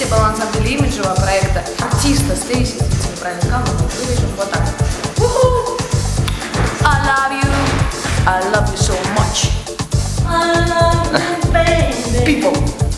был на самом деле имиджевого проекта артиста Стейси, если я правильно сказала, но выглядит вот так. I love you so much. I love you, baby. People.